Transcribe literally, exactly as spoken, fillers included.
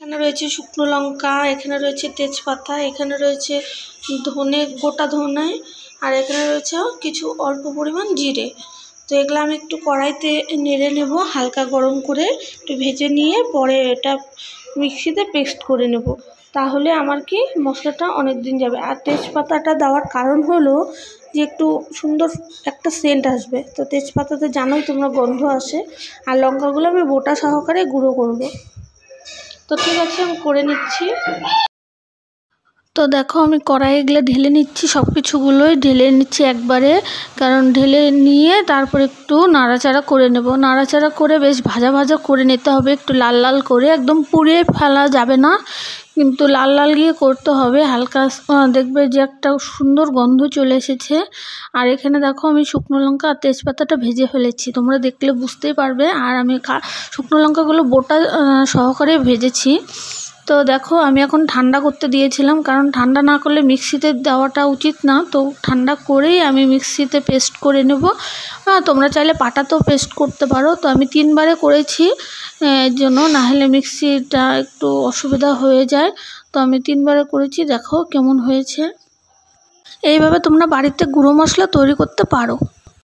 এখানে রয়েছে শুকনো লঙ্কা, এখানে রয়েছে তেজপাতা, এখানে রয়েছে ধনে, গোটা ধনে, আর এখানে রয়েছে কিছু অল্প পরিমাণ জিরে। তো এগুলো আমি একটু কড়াইতে নেড়ে নেব, হালকা গরম করে একটু ভেজে নিয়ে পরে এটা মিক্সিতে পেস্ট করে নেব। তাহলে আমার কি মশলাটা অনেক দিন যাবে। আর তেজপাতাটা দেওয়ার কারণ হলো যে একটু সুন্দর একটা সেন্ট আসবে। তো তেজপাতাতে জানোই তোমরা গন্ধ আসে। আর লঙ্কাগুলো আমি বোটা সহকারে গুঁড়ো করব। তো ঠিক আছে, আমি করে নিচ্ছি। তো দেখো আমি কড়াইয়ে এগুলো ঢেলে নিচ্ছি, সব কিছুগুলোই ঢেলে নিচ্ছি একবারে, কারণ ঢেলে নিয়ে তারপর একটু নাড়াচাড়া করে নেব। নাড়াচাড়া করে বেশ ভাজা ভাজা করে নিতে হবে, একটু লাল লাল করে, একদম পুড়িয়ে ফেলা যাবে না, কিন্তু লাল লাল গিয়ে করতে হবে। হালকা দেখবে যে একটা সুন্দর গন্ধ চলে এসেছে। আর এখানে দেখো আমি শুকনো লঙ্কা আর তেজপাতাটা ভেজে ফেলেছি, তোমরা দেখলে বুঝতেই পারবে। আর আমি শুকনো লঙ্কাগুলো বোটা সহকারে ভেজেছি। তো দেখো আমি এখন ঠান্ডা করতে দিয়েছিলাম, কারণ ঠান্ডা না করলে মিক্সিতে দেওয়াটা উচিত না। তো ঠান্ডা করেই আমি মিক্সিতে পেস্ট করে নেব। তোমরা চাইলে পাটাতেও পেস্ট করতে পারো। তো আমি তিনবারে করেছি এর জন্য, না হলে মিক্সিটা একটু অসুবিধা হয়ে যায়। তো আমি তিনবারে করেছি, দেখো কেমন হয়েছে। এইভাবে তোমরা বাড়িতে গুঁড়ো মশলা তৈরি করতে পারো।